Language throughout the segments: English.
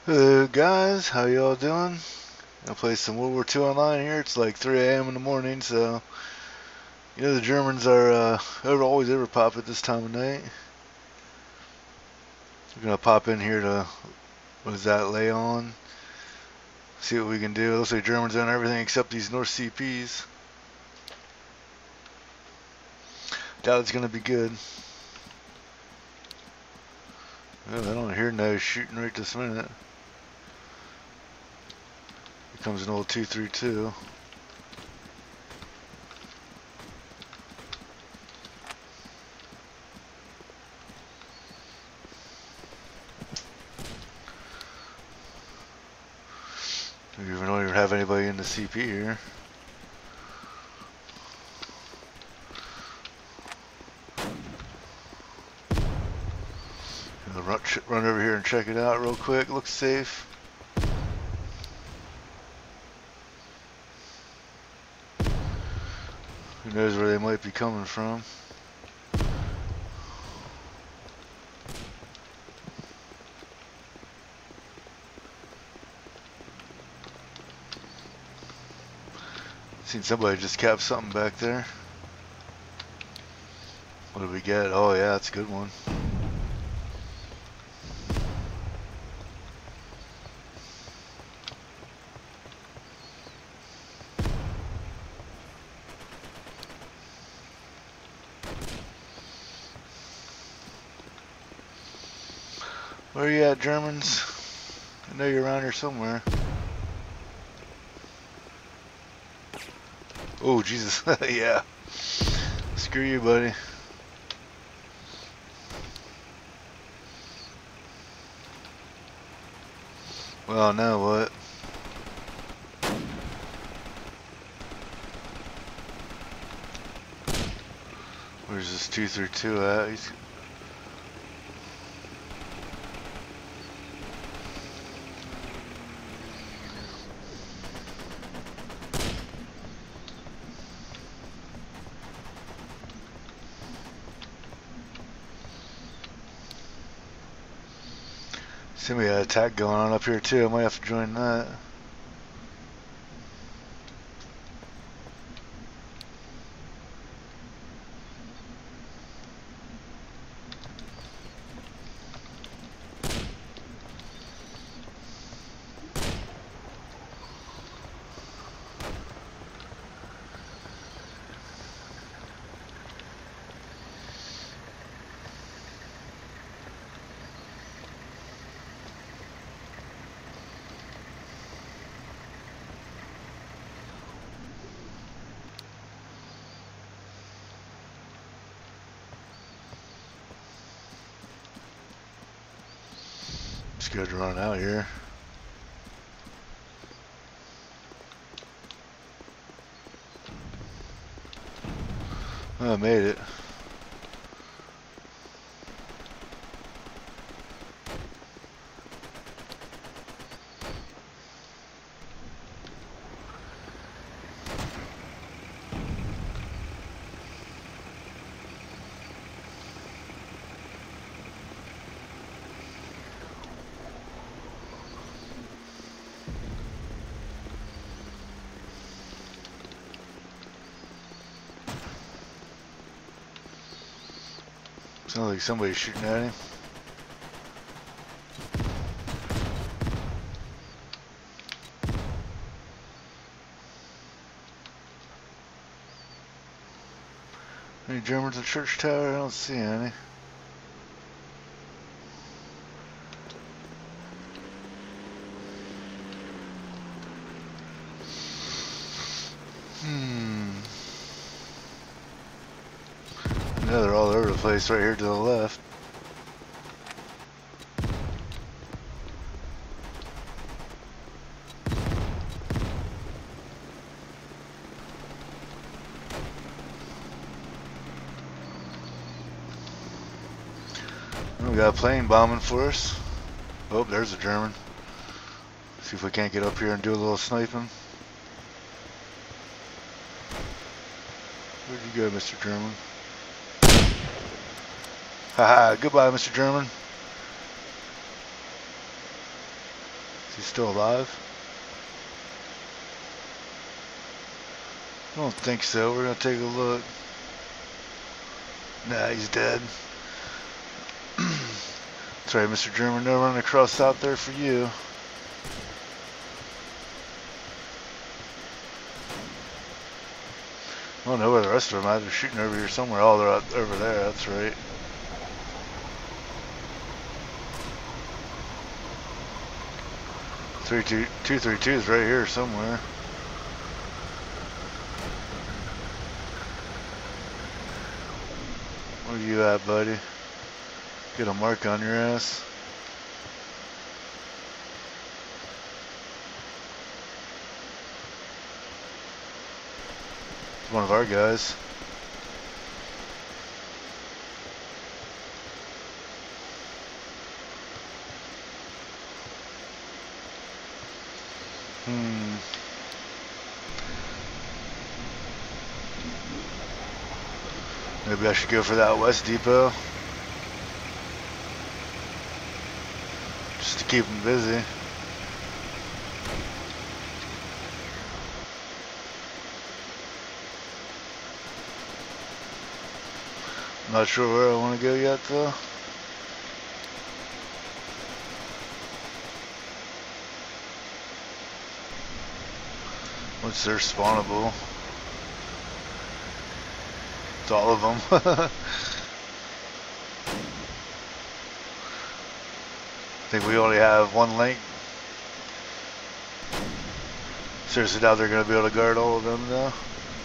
Hello guys, how y'all doing? Gonna play some World War II online here. It's like 3 a.m. in the morning, so you know the Germans are always ever pop at this time of night. We're gonna pop in here to what is that, Leon? See what we can do. It looks like Germans own everything except these North CPs. Doubt it's gonna be good. Oh, I don't hear no shooting right this minute. Here comes an old 232. We don't even have anybody in the CP here. Run over here and check it out real quick. Looks safe. Who knows where they might be coming from? Seen somebody just cap something back there. What did we get? Oh yeah, that's a good one. Where are you at, Germans? I know you're around here somewhere. Oh, Jesus. Yeah. Screw you, buddy. Well, now what? Where's this 232 at? Seems we got an attack going on up here too. I might have to join that. Scared to run out here. Oh, I made it. Sounds like somebody's shooting at him. Any Germans at Church Tower? I don't see any. Yeah, they're all over the place right here to the left. We got a plane bombing for us. Oh, there's a German. See if we can't get up here and do a little sniping. Where'd you go, Mr. German? Haha, goodbye, Mr. German. Is he still alive? I don't think so. We're gonna take a look. Nah, he's dead. That's right, Mr. German. No running across out there for you. I don't know where the rest of them are. They're shooting over here somewhere. Oh, they're out over there. That's right. Two 3-2 is right here somewhere. Where you at, buddy? Get a mark on your ass. It's one of our guys. Maybe I should go for that West Depot. Just to keep them busy. I'm not sure where I want to go yet though. What's their spawnable? It's all of them. I think we only have one link. Seriously doubt they're going to be able to guard all of them though.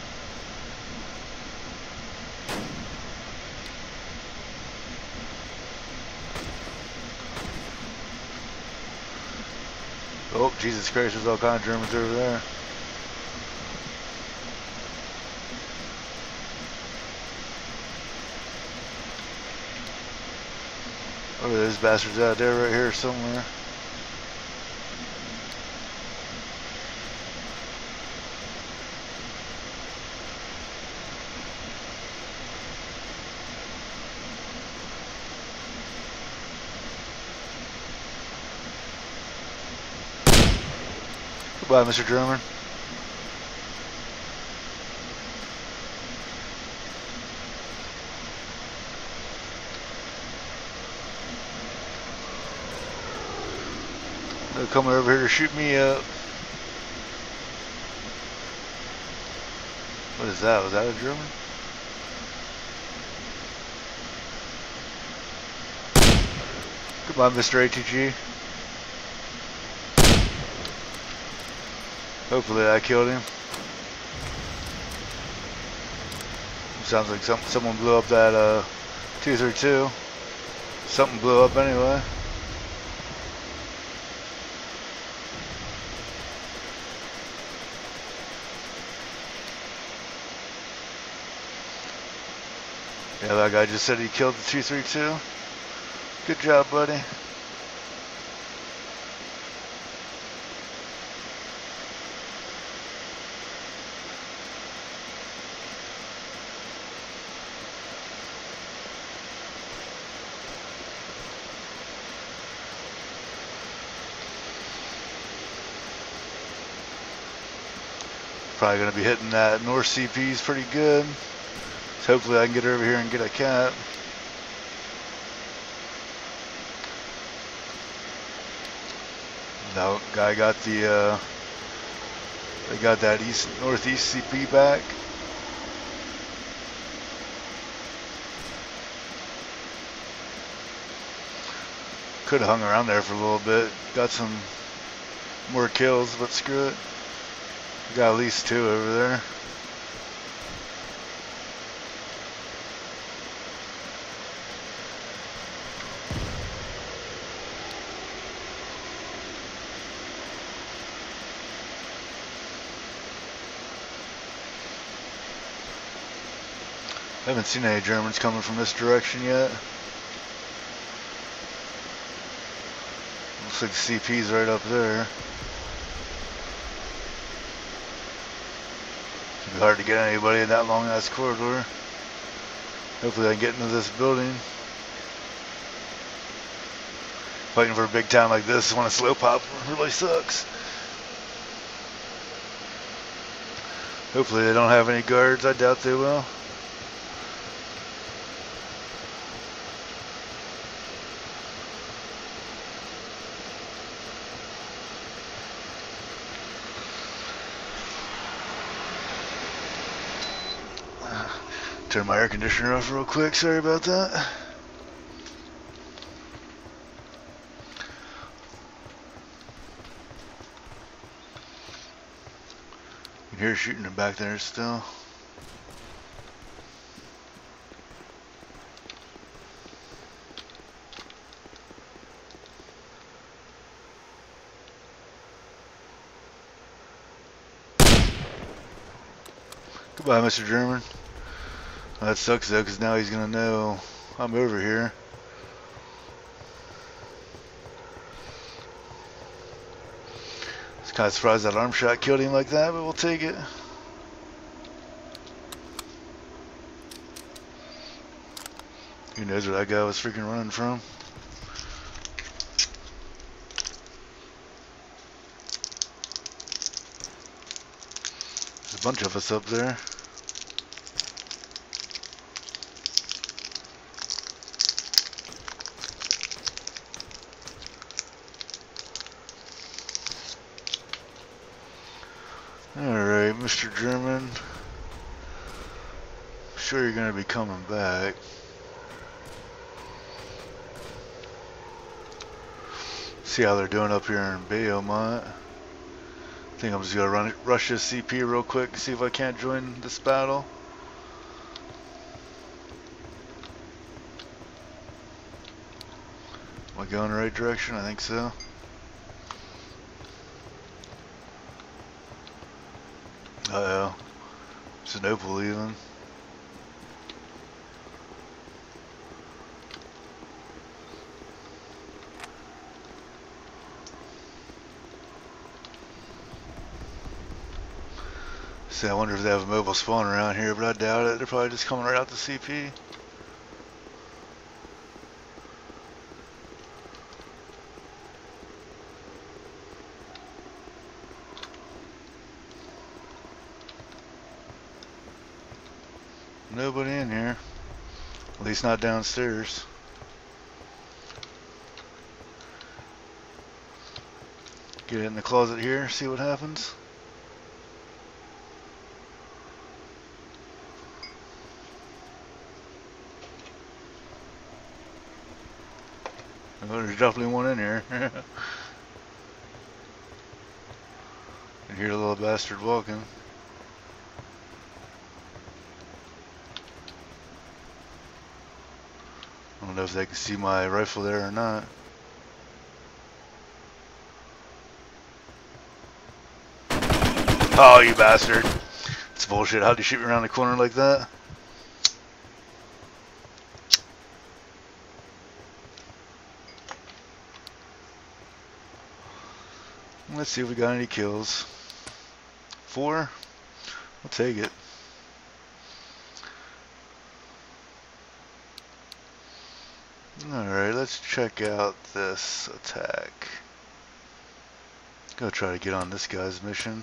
Oh, Jesus Christ, there's all kinds of Germans over there. Oh, there's bastards out there right here somewhere. Goodbye, Mr. German. They're coming over here to shoot me up. What is that? Was that a German? Goodbye, Mr. ATG. Hopefully I killed him. Sounds like someone blew up that 232. Something blew up anyway. Yeah, that guy just said he killed the 232. Good job, buddy. Probably going to be hitting that North CPs pretty good. So hopefully I can get over here and get a cap. That guy got the they got that northeast CP back. Could have hung around there for a little bit. Got some more kills, but screw it. Got at least 2 over there. I haven't seen any Germans coming from this direction yet. Looks like the CP's right up there. It'd be hard to get anybody in that long ass corridor. Hopefully I can get into this building. Fighting for a big town like this when a slow pop really sucks. Hopefully they don't have any guards. I doubt they will. Turn my air conditioner off real quick. Sorry about that. You can hear shooting them back there still. Goodbye, Mr. German. Well, that sucks though, because now he's gonna know I'm over here. I was kind of surprised that arm shot killed him like that, but we'll take it. Who knows where that guy was freaking running from? There's a bunch of us up there. Alright, Mr. German. I'm sure you're going to be coming back. See how they're doing up here in Beaumont. I think I'm just going to rush this CP real quick and see if I can't join this battle. Am I going the right direction? I think so. Uh-oh. Sinople even. See, I wonder if they have a mobile spawn around here, but I doubt it. They're probably just coming right out the CP. Nobody in here. At least not downstairs. Get in the closet here, see what happens. Oh, there's definitely one in here. I hear the little bastard walking. I don't know if they can see my rifle there or not. Oh, you bastard. It's bullshit. How'd you shoot me around the corner like that? Let's see if we got any kills. 4? We'll take it. Alright, let's check out this attack. Go try to get on this guy's mission.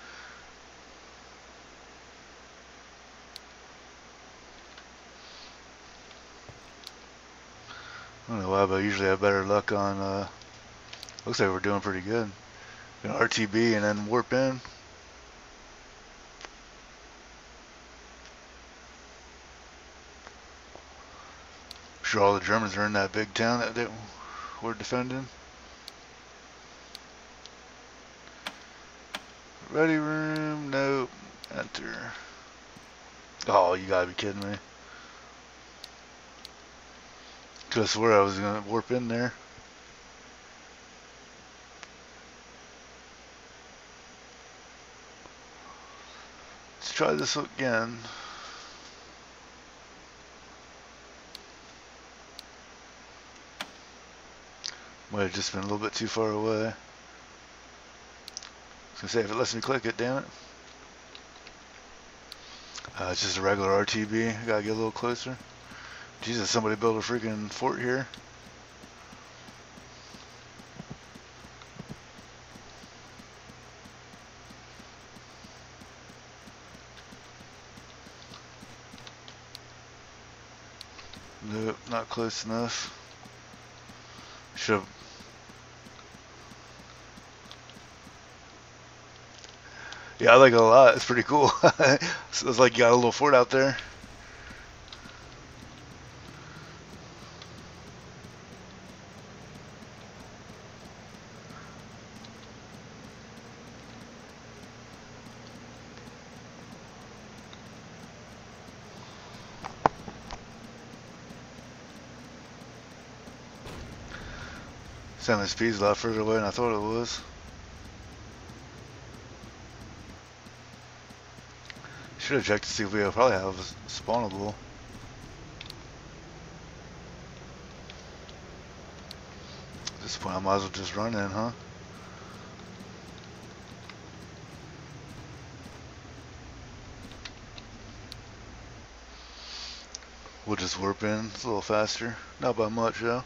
I don't know why, but I usually have better luck on, looks like we're doing pretty good. RTB and then warp in. I'm sure all the Germans are in that big town that we're defending. Ready room, nope, enter. Oh, you gotta be kidding me. Could have swore I was gonna warp in there. Let's try this again. Might have just been a little bit too far away. I was gonna say, if it lets me click it, damn it. It's just a regular RTB. I gotta get a little closer. Jesus, somebody built a freaking fort here. Nope, not close enough. Should've. Yeah, I like it a lot. It's pretty cool. So it's like you got a little fort out there. San Luis P is a lot further away than I thought it was. Should have checked to see if we probably have a spawnable. At this point, I might as well just run in, huh? We'll just warp in. It's a little faster. Not by much, though.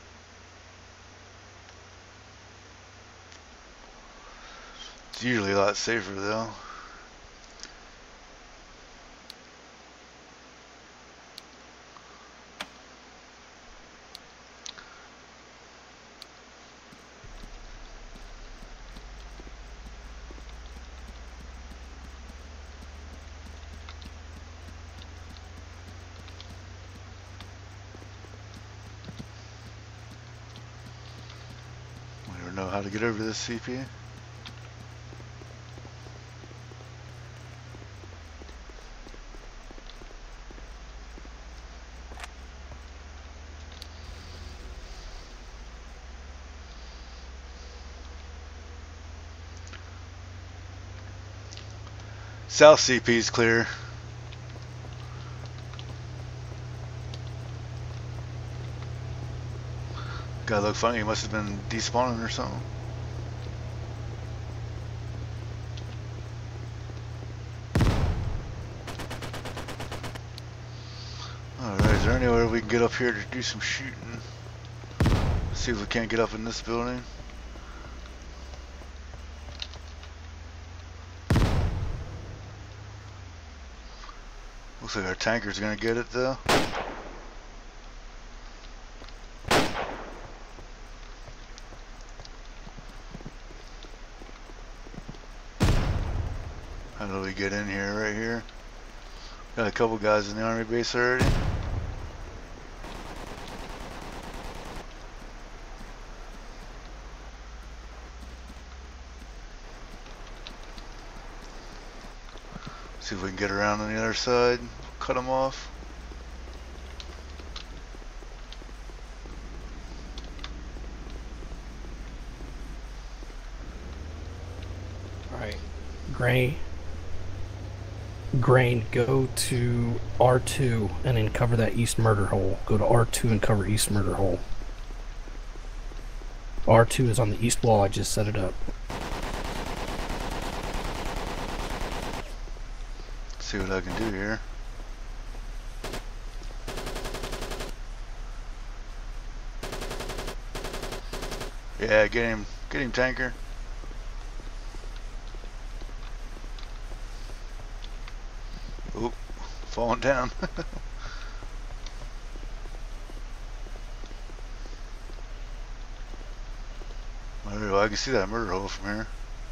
It's usually a lot safer, though. We don't know how to get over this CP. South CP is clear. Guy looked funny. He must have been despawning or something. Alright, is there anywhere we can get up here to do some shooting? See if we can't get up in this building. Looks like our tanker's gonna get it though. How do we get in here? Right here. Got a couple guys in the army base already. See if we can get around on the other side, cut them off. Alright, Grain, go to R2 and then cover that east murder hole. Go to R2 and cover east murder hole. R2 is on the east wall, I just set it up. See what I can do here. Yeah, get him, tanker. Oop, falling down. Alright, well, I can see that murder hole from here.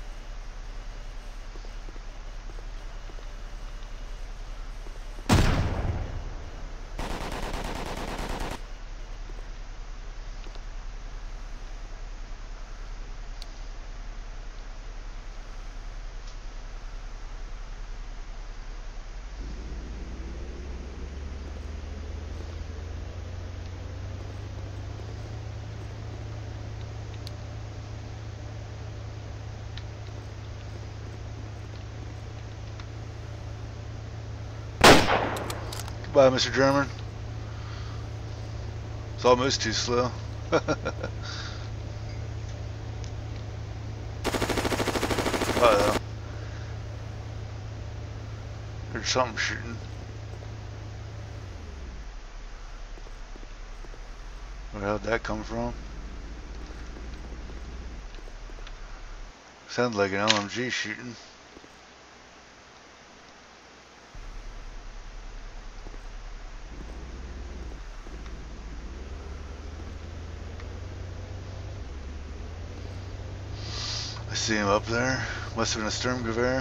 Goodbye, Mr. German. It's almost too slow. Uh-oh. There's something shooting. Where the hell did that come from? Sounds like an LMG shooting. see him up there. Must have been a Sturmgewehr.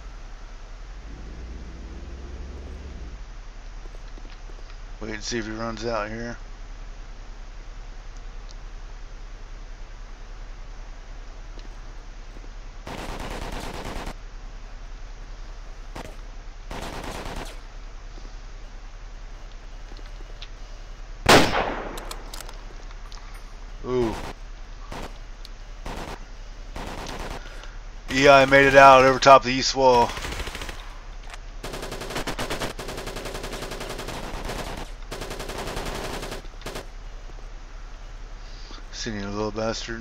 Wait and see if he runs out here. Ooh. Yeah, I made it out over top of the east wall. Seen you, little bastard.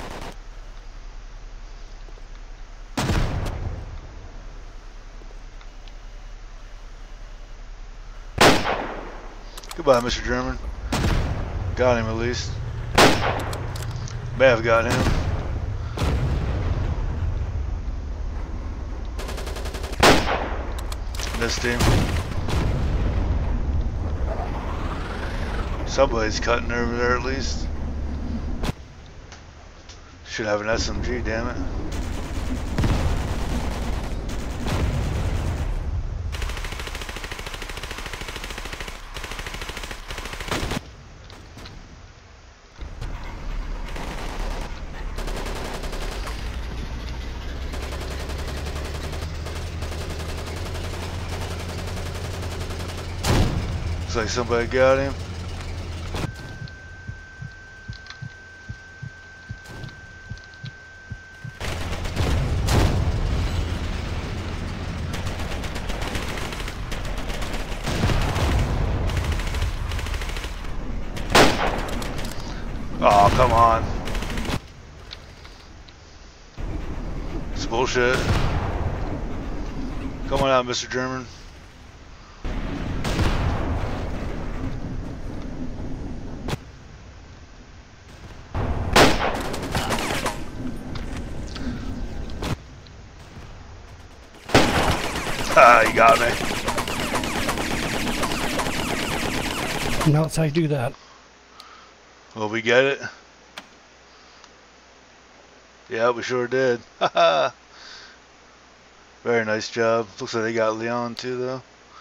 Goodbye, Mr. German. Got him at least. May have got him. Missed him. Somebody's cutting over there at least. Should have an SMG, damn it. Looks like somebody got him. Oh, come on. It's bullshit. Come on out, Mr. German. Ah, you got me. No, that's how you do that. Well, we get it. Yeah, we sure did. Haha. Very nice job. Looks like they got Leon too, though.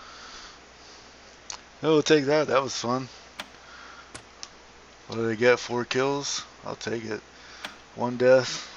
Oh, we'll take that. That was fun. What did they get? 4 kills? I'll take it. 1 death.